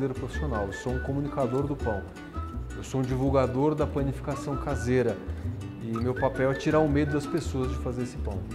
padeiro profissional, eu sou um comunicador do pão. Eu sou um divulgador da panificação caseira e meu papel é tirar o medo das pessoas de fazer esse pão.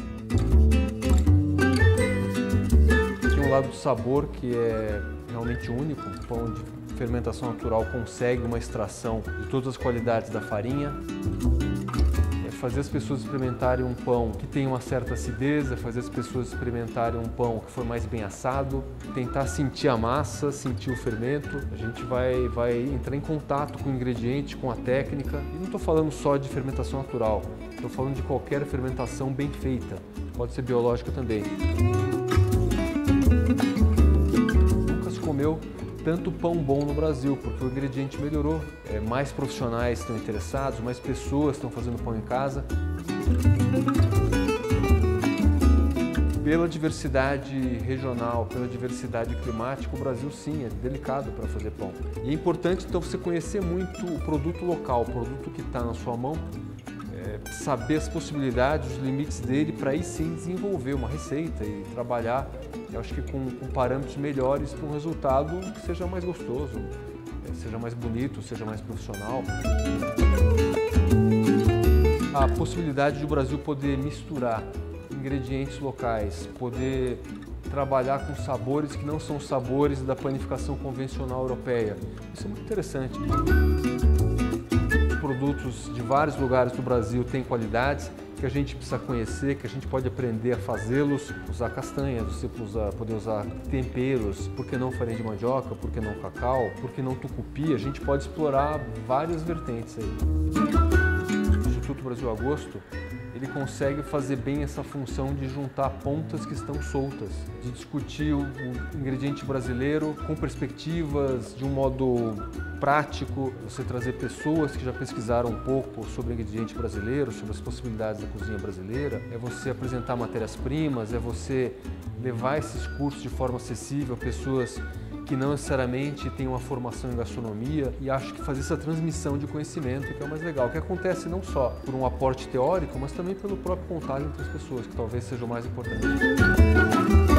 Tem um lado do sabor que é realmente único. O pão de fermentação natural consegue uma extração de todas as qualidades da farinha. Fazer as pessoas experimentarem um pão que tem uma certa acidez, fazer as pessoas experimentarem um pão que foi mais bem assado, tentar sentir a massa, sentir o fermento. A gente vai entrar em contato com o ingrediente, com a técnica. E não estou falando só de fermentação natural, estou falando de qualquer fermentação bem feita. Pode ser biológica também. Nunca se comeu tanto pão bom no Brasil, porque o ingrediente melhorou. Mais profissionais estão interessados, mais pessoas estão fazendo pão em casa. Pela diversidade regional, pela diversidade climática, o Brasil sim é delicado para fazer pão. E é importante então você conhecer muito o produto local, o produto que está na sua mão, saber as possibilidades, os limites dele, para aí sim desenvolver uma receita e trabalhar, eu acho que com parâmetros melhores para um resultado que seja mais gostoso, seja mais bonito, seja mais profissional. A possibilidade de o Brasil poder misturar ingredientes locais, poder trabalhar com sabores que não são sabores da panificação convencional europeia, isso é muito interessante. Produtos de vários lugares do Brasil têm qualidades que a gente precisa conhecer, que a gente pode aprender a fazê-los, usar castanha, poder usar temperos, por que não farinha de mandioca, por que não cacau, por que não tucupi, a gente pode explorar várias vertentes aí. O Instituto Brasil Agosto, ele consegue fazer bem essa função de juntar pontas que estão soltas, de discutir o ingrediente brasileiro com perspectivas, de um modo prático, você trazer pessoas que já pesquisaram um pouco sobre o ingrediente brasileiro, sobre as possibilidades da cozinha brasileira, é você apresentar matérias-primas, é você levar esses cursos de forma acessível a pessoas que não necessariamente têm uma formação em gastronomia, e acho que fazer essa transmissão de conhecimento que é o mais legal, que acontece não só por um aporte teórico, mas também pelo próprio contato entre as pessoas, que talvez seja o mais importante.